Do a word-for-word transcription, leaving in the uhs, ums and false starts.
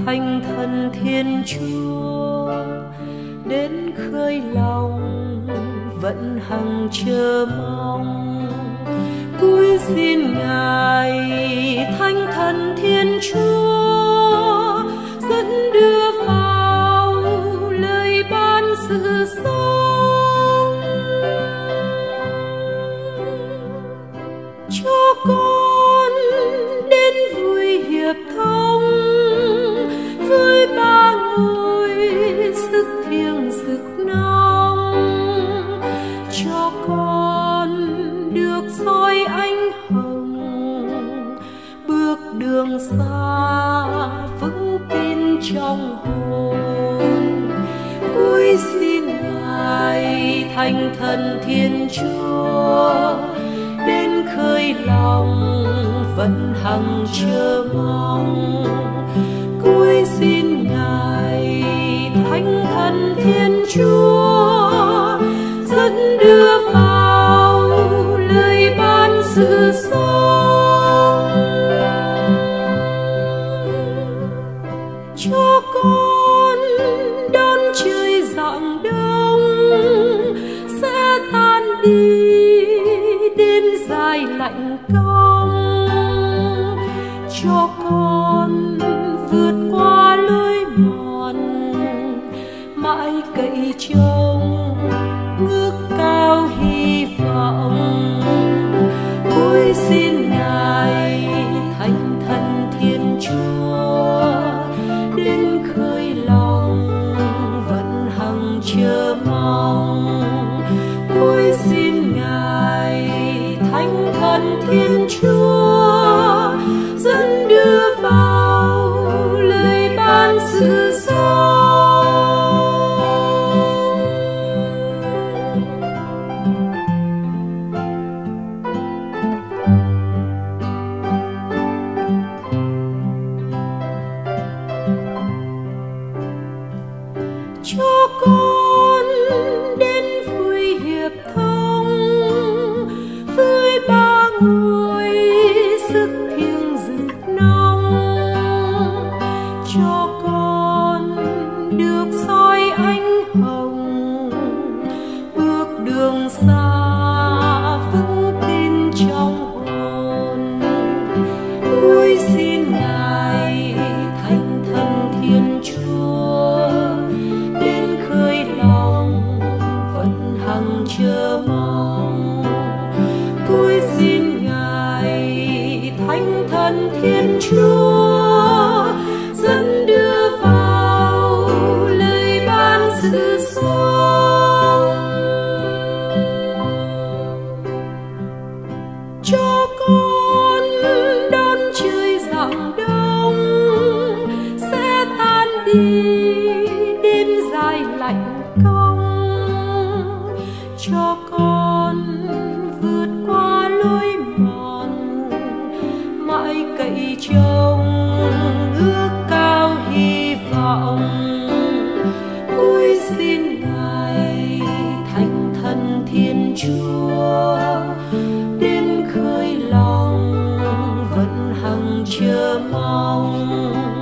Thánh Thần Thiên Chúa đến khơi lòng vẫn hằng chờ mong. Cúi xin Ngài Thánh Thần Thiên Chúa dẫn đưa vào lời ban sự sống, cho con đến vui hiệp thông với ba ngôi sức thiêng rực nóng, cho con được soi ánh hồng bước đường xa vững tin trong hồn. Cúi xin Ngài Thánh Thần Thiên Chúa đến khơi lòng vẫn hằng chờ mong. Cúi xin Ngài Thánh Thần Thiên Chúa dẫn đưa vào lời ban sự sống, cho con đón trời rạng đông sẽ tan đi đêm dài lạnh cong, cho con vượt qua lối mòn mãi cậy trông ngước cao hy vọng. Cúi xin Ngài Thánh Thần Thiên Chúa đến khơi lòng vẫn hằng chờ mong. Cúi xin Ngài Thánh Thần Thiên Chúa dẫn đưa vào lời ban sự sống, cho con đến vui hiệp thông với ba ngôi sức thiêng rực nóng, cho con được soi ánh hồng bước đường xa vững tin trong hồn. Cúi xin Ngài Thánh Thần Thiên Chúa đến khơi lòng vẫn hằng chờ mong. Cúi xin Ngài Thánh Thần Thiên Chúa dẫn đưa vào lời ban sự sống, cho con đón trời rạng đông sẽ tan đi đêm dài lạnh cong, cho con vượt qua lối mòn mãi cậy trông ước cao hy vọng. Cúi xin Ngài Thánh Thần Thiên Chúa đến khơi lòng vẫn hằng chờ mong.